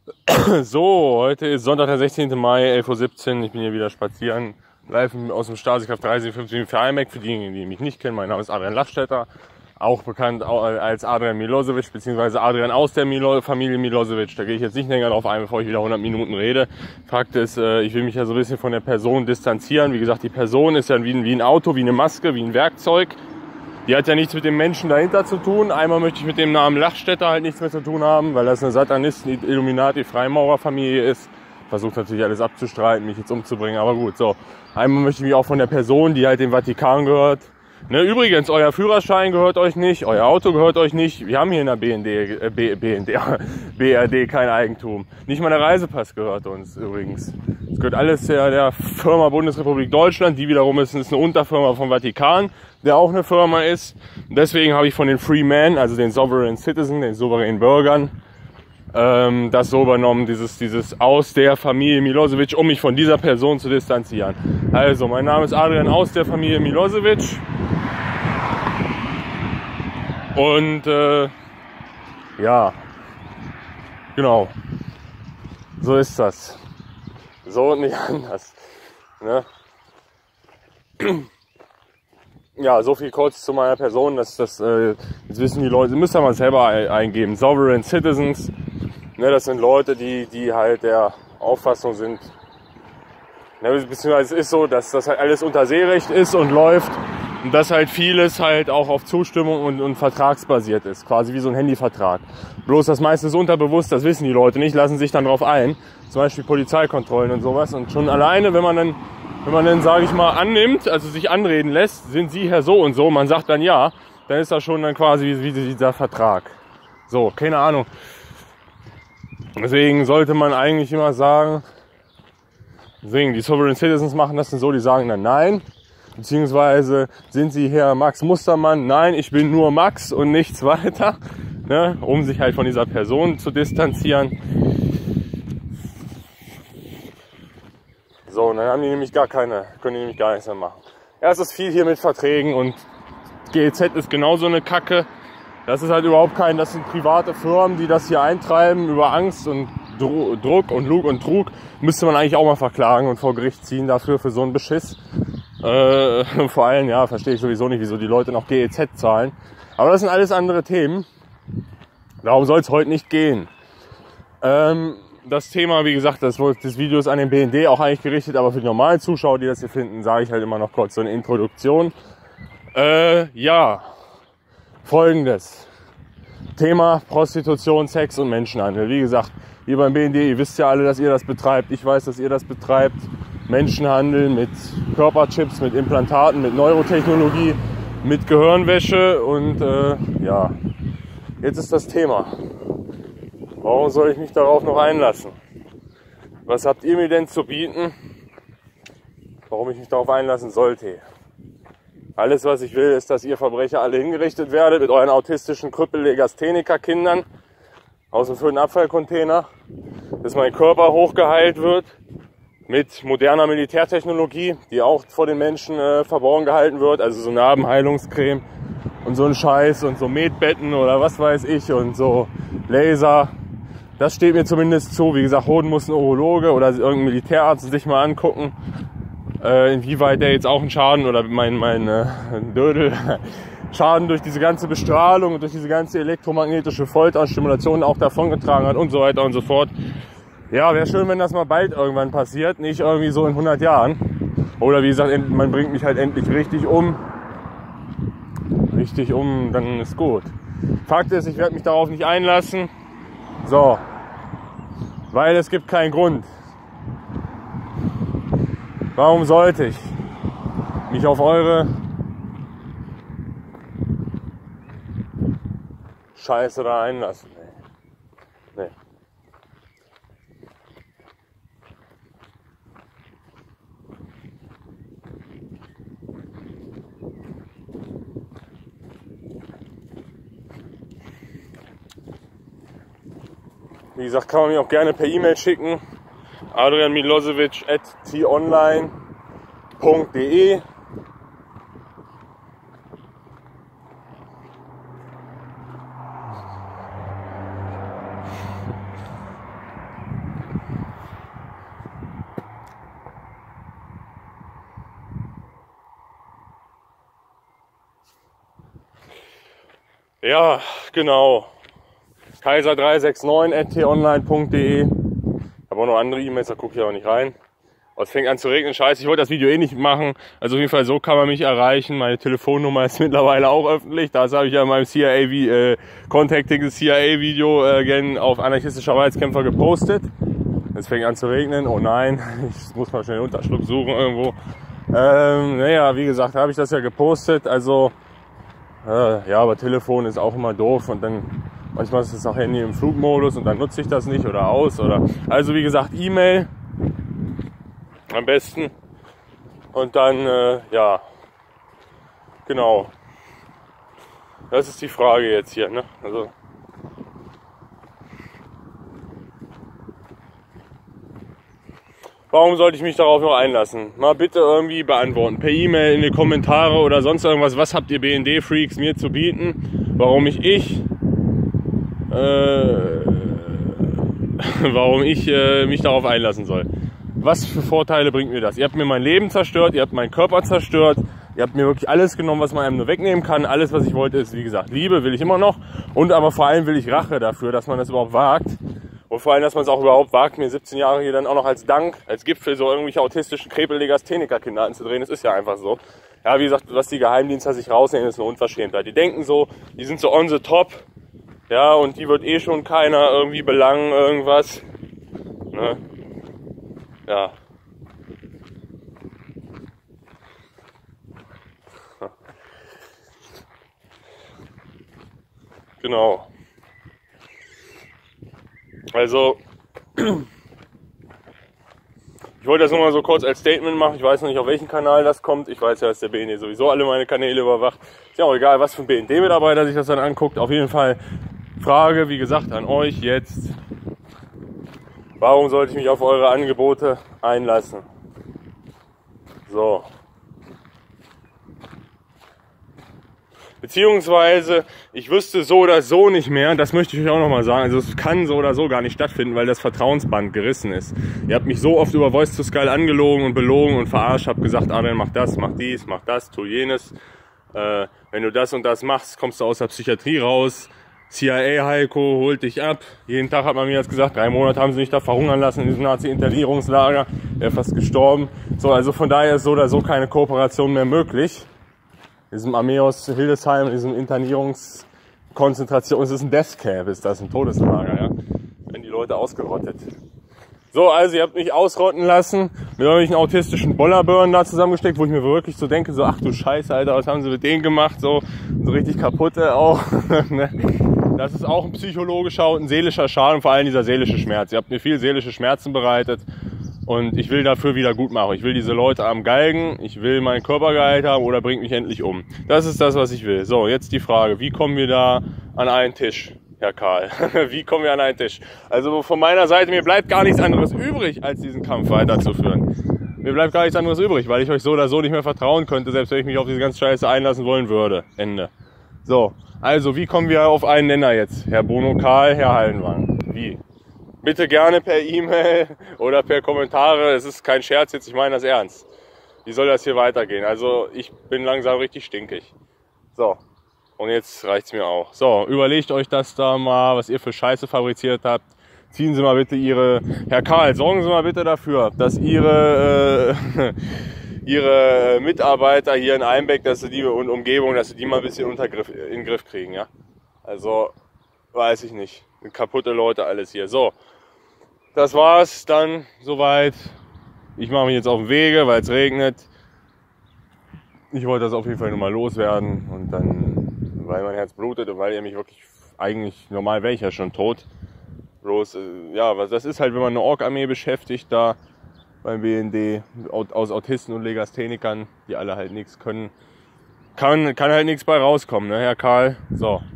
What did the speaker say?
So, heute ist Sonntag, der 16. Mai, 11:17 Uhr. Ich bin hier wieder spazieren. Live aus dem Stasi-Kraft 357 für IMAC. Für diejenigen, die mich nicht kennen, mein Name ist Adrian Lachstetter. Auch bekannt als Adrian Milosevic, beziehungsweise Adrian aus der Familie Milosevic. Da gehe ich jetzt nicht länger drauf ein, bevor ich wieder 100 Minuten rede. Fakt ist, ich will mich ja so ein bisschen von der Person distanzieren. Wie gesagt, die Person ist ja wie ein Auto, wie eine Maske, wie ein Werkzeug. Die hat ja nichts mit dem Menschen dahinter zu tun. Einmal möchte ich mit dem Namen Lachstetter halt nichts mehr zu tun haben, weil das eine Satanisten, Illuminati, Freimaurerfamilie ist. Versucht natürlich alles abzustreiten, mich jetzt umzubringen, aber gut, so. Einmal möchte ich mich auch von der Person, die halt dem Vatikan gehört. Ne, übrigens, euer Führerschein gehört euch nicht, euer Auto gehört euch nicht. Wir haben hier in der BRD kein Eigentum. Nicht mal der Reisepass gehört uns übrigens. Es gehört alles der Firma Bundesrepublik Deutschland, die wiederum ist eine Unterfirma vom Vatikan, der auch eine Firma ist. Und deswegen habe ich von den Free Men, also den Sovereign Citizen, den souveränen Bürgern, das so übernommen, dieses aus der Familie Milosevic, um mich von dieser Person zu distanzieren. Also, mein Name ist Adrian aus der Familie Milosevic. Und ja, genau, so ist das. So und nicht anders. Ne? Ja, so viel kurz zu meiner Person, jetzt wissen die Leute, müsst ihr mal selber eingeben. Sovereign Citizens, ne, das sind Leute, die halt der Auffassung sind, ne, beziehungsweise es ist so, dass das halt alles unter Seerecht ist und läuft und dass halt vieles halt auch auf Zustimmung und vertragsbasiert ist, quasi wie so ein Handyvertrag. Bloß das meiste ist unterbewusst, das wissen die Leute nicht, lassen sich dann drauf ein, zum Beispiel Polizeikontrollen und sowas und schon alleine, wenn man dann, sage ich mal, annimmt, also sich anreden lässt, sind Sie Herr so und so, man sagt dann ja, dann ist das schon dann quasi wie dieser Vertrag. So, keine Ahnung. Deswegen sollte man eigentlich immer sagen, die Sovereign Citizens machen das dann so, die sagen dann nein, beziehungsweise sind Sie Herr Max Mustermann? Nein, ich bin nur Max und nichts weiter, ne, um sich halt von dieser Person zu distanzieren. So, und dann haben die nämlich können die nämlich gar nichts mehr machen. Ja, es ist viel hier mit Verträgen und GEZ ist genauso eine Kacke. Das ist halt überhaupt das sind private Firmen, die das hier eintreiben über Angst und Druck und Lug und Trug. Müsste man eigentlich auch mal verklagen und vor Gericht ziehen dafür, für so einen Beschiss. Vor allem, ja, verstehe ich sowieso nicht, wieso die Leute noch GEZ zahlen. Aber das sind alles andere Themen. Darum soll es heute nicht gehen. Das Thema, wie gesagt, das Video ist an den BND auch eigentlich gerichtet, aber für die normalen Zuschauer, die das hier finden, sage ich halt immer noch kurz so eine Introduktion. Ja, Folgendes. Thema Prostitution, Sex und Menschenhandel. Wie gesagt, ihr beim BND, ihr wisst ja alle, dass ihr das betreibt. Ich weiß, dass ihr das betreibt. Menschenhandel mit Körperchips, mit Implantaten, mit Neurotechnologie, mit Gehirnwäsche und ja, jetzt ist das Thema. Warum soll ich mich darauf noch einlassen? Was habt ihr mir denn zu bieten, warum ich mich darauf einlassen sollte? Alles, was ich will, ist, dass ihr Verbrecher alle hingerichtet werdet mit euren autistischen Krüppel-Legastheniker-Kindern aus dem 5. Abfallcontainer, dass mein Körper hochgeheilt wird mit moderner Militärtechnologie, die auch vor den Menschen verborgen gehalten wird, also so Narbenheilungscreme und so ein Scheiß und so Medbetten oder was weiß ich und so Laser. Das steht mir zumindest zu. Wie gesagt, Hoden muss ein Urologe oder irgendein Militärarzt sich mal angucken, inwieweit der jetzt auch einen Schaden oder mein Dödel Schaden durch diese ganze Bestrahlung und durch diese ganze elektromagnetische Folterstimulation auch davongetragen hat und so weiter und so fort. Ja, wäre schön, wenn das mal bald irgendwann passiert, nicht irgendwie so in 100 Jahren. Oder wie gesagt, man bringt mich halt endlich richtig um. Richtig um, dann ist gut. Fakt ist, ich werde mich darauf nicht einlassen. So, weil es gibt keinen Grund. Warum sollte ich mich auf eure Scheiße da einlassen? Nee. Wie gesagt, kann man mir auch gerne per E-Mail schicken. adrianmilosevic@t-online.de. Ja, genau. kaiser369@t-online.de. Ich habe auch noch andere E-Mails, da gucke ich aber nicht rein. Aber es fängt an zu regnen, scheiße, ich wollte das Video eh nicht machen. Also auf jeden Fall, so kann man mich erreichen. Meine Telefonnummer ist mittlerweile auch öffentlich. Das habe ich ja in meinem Contacting the CIA Video auf anarchistischer Freiheitskämpfer gepostet. Es fängt an zu regnen, oh nein, ich muss mal schnell einen Unterschlupf suchen irgendwo. Naja, wie gesagt, habe ich das ja gepostet. Also, ja, aber Telefon ist auch immer doof und dann manchmal ist das auch Handy im Flugmodus und dann nutze ich das nicht oder aus. Also wie gesagt, E-Mail am besten. Und dann, ja, genau. Das ist die Frage jetzt hier, ne? Also, warum sollte ich mich darauf noch einlassen? Mal bitte irgendwie beantworten. Per E-Mail, in die Kommentare oder sonst irgendwas. Was habt ihr BND-Freaks mir zu bieten? Warum ich mich darauf einlassen soll. Was für Vorteile bringt mir das? Ihr habt mir mein Leben zerstört, ihr habt meinen Körper zerstört, ihr habt mir wirklich alles genommen, was man einem nur wegnehmen kann. Alles, was ich wollte, ist, wie gesagt, Liebe will ich immer noch. Und aber vor allem will ich Rache dafür, dass man das überhaupt wagt. Und vor allem, dass man es auch überhaupt wagt, mir 17 Jahre hier dann auch noch als Dank, als Gipfel so irgendwelche autistischen Krepel-Legastheniker-Kinder anzudrehen. Das ist ja einfach so. Ja, wie gesagt, was die Geheimdienste sich rausnehmen, ist eine Unverschämtheit. Die denken so, die sind so on the top. Ja, und die wird eh schon keiner irgendwie belangen, irgendwas. Ne? Ja. Genau. Also, ich wollte das nur mal so kurz als Statement machen. Ich weiß noch nicht, auf welchen Kanal das kommt. Ich weiß ja, dass der BND sowieso alle meine Kanäle überwacht. Ist ja auch egal, was für ein BND-Mitarbeiter sich das dann anguckt. Auf jeden Fall Frage, wie gesagt, an euch jetzt. Warum sollte ich mich auf eure Angebote einlassen? So. Beziehungsweise, ich wüsste so oder so nicht mehr, das möchte ich euch auch nochmal sagen, also es kann so oder so gar nicht stattfinden, weil das Vertrauensband gerissen ist. Ihr habt mich so oft über Voice to Skull angelogen und belogen und verarscht, habt gesagt, Adrian, mach das, mach dies, mach das, tu jenes. Wenn du das und das machst, kommst du aus der Psychiatrie raus. CIA Heiko holt dich ab. Jeden Tag hat man mir jetzt gesagt, 3 Monate haben sie mich da verhungern lassen in diesem Nazi-Internierungslager. Er ist fast gestorben. So, also von daher ist so oder so keine Kooperation mehr möglich. In diesem Armee aus Hildesheim, in diesem Internierungskonzentration, es ist ein Death Camp, ist das ein Todeslager, ja. Werden die Leute ausgerottet. So, also ihr habt mich ausrotten lassen, mit irgendwelchen autistischen Bollerbirnen da zusammengesteckt, wo ich mir wirklich so denke, so, ach du Scheiße, Alter, was haben sie mit denen gemacht, so richtig kaputte auch. Das ist auch ein psychologischer und ein seelischer Schaden, vor allem dieser seelische Schmerz. Ihr habt mir viel seelische Schmerzen bereitet und ich will dafür wieder gut machen. Ich will diese Leute am Galgen, ich will meinen Körper geheilt haben oder bringt mich endlich um. Das ist das, was ich will. So, jetzt die Frage, wie kommen wir da an einen Tisch? Herr Karl, wie kommen wir an einen Tisch? Also von meiner Seite, mir bleibt gar nichts anderes übrig, als diesen Kampf weiterzuführen. Mir bleibt gar nichts anderes übrig, weil ich euch so oder so nicht mehr vertrauen könnte, selbst wenn ich mich auf diese ganze Scheiße einlassen wollen würde. Ende. So, also wie kommen wir auf einen Nenner jetzt? Herr Bruno Karl, Herr Hallenwang. Wie? Bitte gerne per E-Mail oder per Kommentare. Es ist kein Scherz jetzt, ich meine das ernst. Wie soll das hier weitergehen? Also ich bin langsam richtig stinkig. So. Und jetzt reicht's mir auch. So, überlegt euch das da mal, was ihr für Scheiße fabriziert habt. Ziehen Sie mal bitte Herr Karl, sorgen Sie mal bitte dafür, dass Ihre Mitarbeiter hier in Einbeck, dass sie die und Umgebung, dass sie die mal ein bisschen in den Griff kriegen, ja. Also, weiß ich nicht. Kaputte Leute alles hier. So, das war's dann soweit. Ich mache mich jetzt auf den Wege, weil es regnet. Ich wollte das auf jeden Fall nur mal loswerden und dann, weil mein Herz blutet und weil ihr mich wirklich, eigentlich, normal wäre ich ja schon tot. Bloß, ja, das ist halt, wenn man eine Ork-Armee beschäftigt, da beim BND, aus Autisten und Legasthenikern, die alle halt nichts können, kann halt nichts bei rauskommen, ne, Herr Karl? So.